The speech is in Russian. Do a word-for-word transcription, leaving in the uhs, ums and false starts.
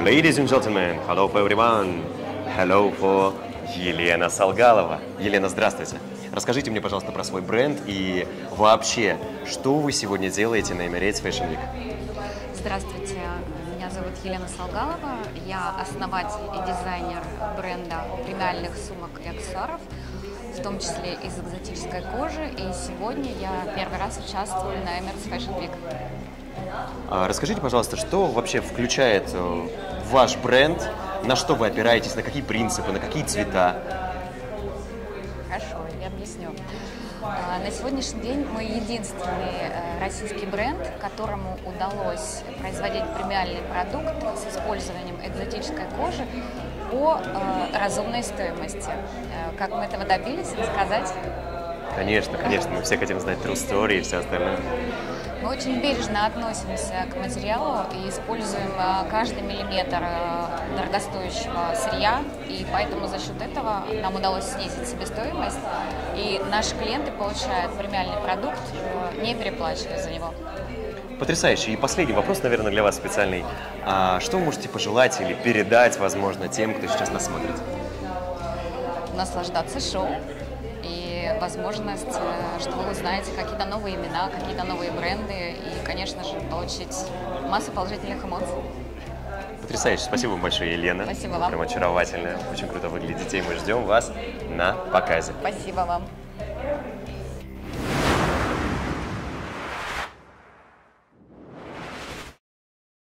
Ladies and gentlemen, hello for everyone. Hello for Елена Салгалова. Елена, здравствуйте. Расскажите мне, пожалуйста, про свой бренд и вообще, что вы сегодня делаете на Emirates Fashion Week? Здравствуйте, меня зовут Елена Салгалова. Я основатель и дизайнер бренда премиальных сумок и аксессуаров, в том числе из экзотической кожи. И сегодня я первый раз участвую на Emirates Fashion Week. А расскажите, пожалуйста, что вообще включает в ваш бренд, на что вы опираетесь, на какие принципы, на какие цвета? Хорошо, я объясню. На сегодняшний день мы единственный российский бренд, которому удалось производить премиальный продукт с использованием экзотической кожи по разумной стоимости. Как мы этого добились, рассказать? Конечно, конечно, мы все хотим знать true story и все остальное. Мы очень бережно относимся к материалу и используем каждый миллиметр дорогостоящего сырья, и поэтому за счет этого нам удалось снизить себестоимость, и наши клиенты получают премиальный продукт, не переплачивая за него. Потрясающе. И последний вопрос, наверное, для вас специальный. А что вы можете пожелать или передать, возможно, тем, кто сейчас нас смотрит? Наслаждаться шоу. И возможность, что вы узнаете какие-то новые имена, какие-то новые бренды и, конечно же, получить массу положительных эмоций. Потрясающе. Спасибо вам большое, Елена. Спасибо вам. Прям очаровательная. Очень круто выглядите, и мы ждем вас на показе. Спасибо вам.